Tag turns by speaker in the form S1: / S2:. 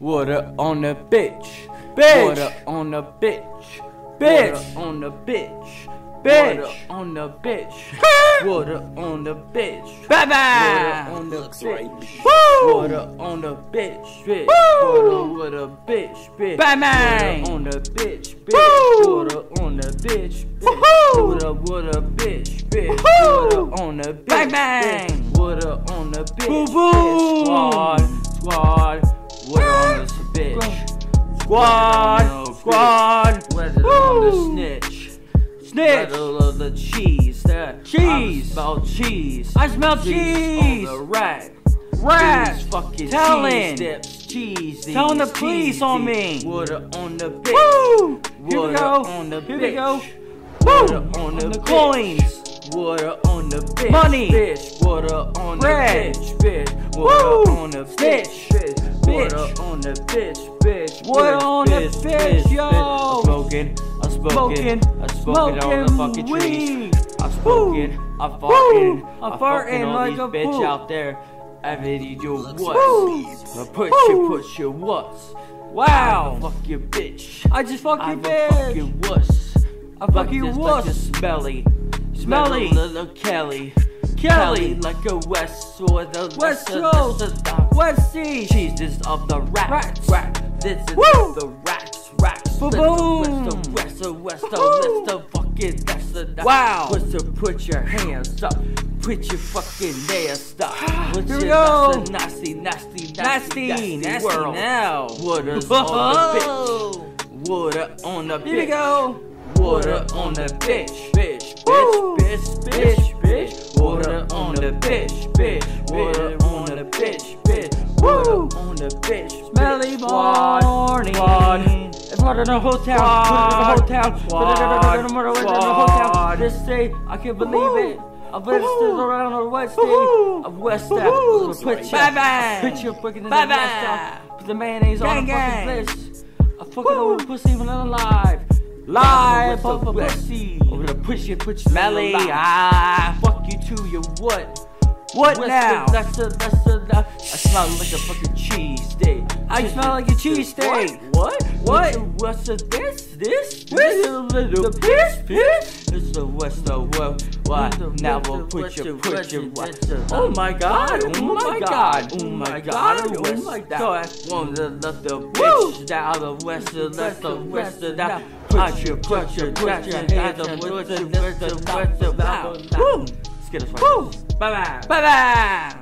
S1: Water on the bitch. Water on the bitch. Water on the bitch. Water on the bitch. Water on the bitch. Bye-bye. Water on the bitch. Water on the bitch. Water bitch. Bye-bye. Water on the bitch. Water on the bitch. Water bitch. Water on the bitch. Bang-bang. Water on the bitch. Squad. Water on the bitch. Squad. Water on the snitch. Rattle of the cheese. Cheese. I smell cheese. I smell cheese. On the rat. Fucking cheese dips. Cheese. Telling the police on me. Water on the bitch. Woo! Water on the bitch. Here we go. Water on the coins. Water on the bitch. Money. Bitch. Water on the bitch. Water on the bitch. Water on the bitch. Water on the bitch, yo. I'm smoking all the fucking trees. I'm farting like a bitch out there. Everybody do what? Push your what? Wow. Fuck your bitch. I just fuck your bitch. I fuck your wuss. Smelly little Kelly like a West or the West Sea. Jesus of the rats. This is the rats. Boom. West fucking that's the wow. Put your hands up. Put your fucking nails up. Here we go. Nasty world. Now. Water's on the bitch. Water on the bitch. Here we go. Water on the bitch. Water on the bitch. Water on the bitch. Water on the bitch. Smelly morning. It's water in the whole town. Squad. This day, I can't believe it. I've been still around the West State of West Step. Put your freaking in the West Step. Put the mayonnaise on the fucking list. I fucking over pussy when I'm alive. Live off a pussy. Over the push you smelly. Fuck you too, you what? What now? That's I smell like a fucking cheesesteak. I smell like a cheesesteak. What? What's this? This? The piss? It's the West world. Why? Now we'll put your oh my god. One to let the bitch down the West down. Put your hands up with the Let's get us right. Bye-bye.